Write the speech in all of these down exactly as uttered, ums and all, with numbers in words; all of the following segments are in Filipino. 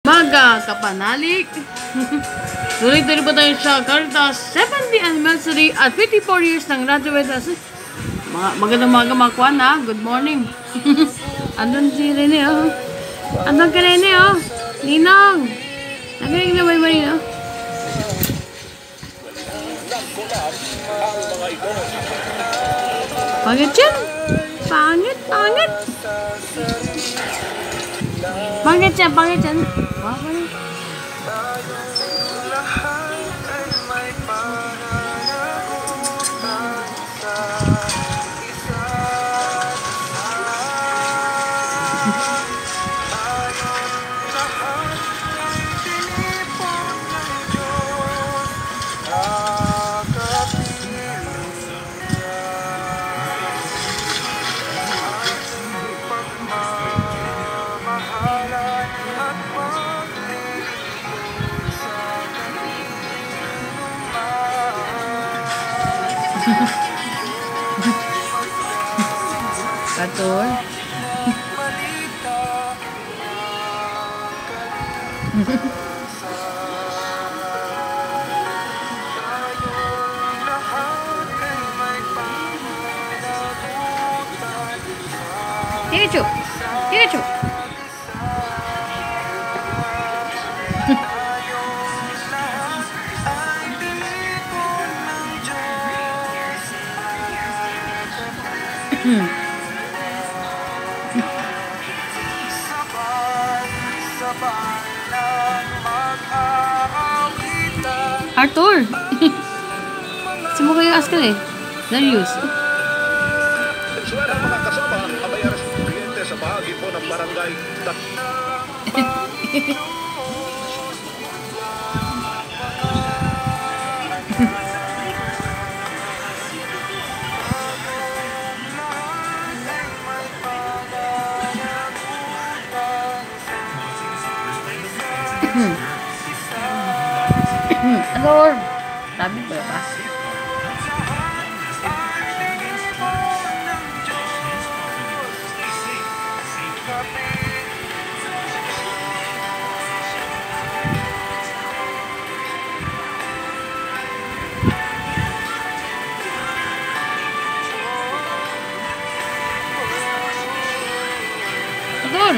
Mga kapanalik, tuloy-tuloy po tayo sa Karta seventieth anniversary at fifty-four years ng Radyo Vedas. Mga magandang mga kamakwan ha, good morning. Andun si Rene oh. Andun ka Rene oh. Ninong. Nagaling na may may oh. Pangit yan. Pangit, pangit. Pangit yan, pangit yan. Wow, pangit. Katur. Diretso. Diretso. Arthur! Simo kayo askan eh. Darius. Suwera mga kasama, abay aras kuryente sa bahagi po ng barangay. Ador! Sabi ko ba? Ador!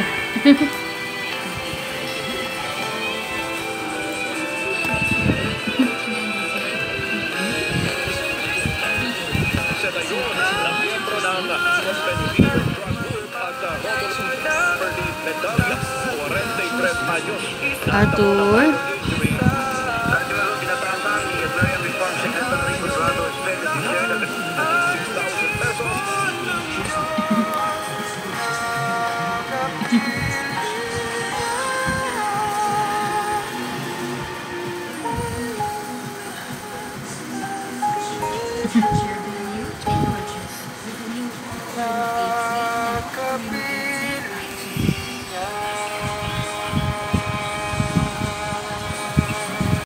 Arthur.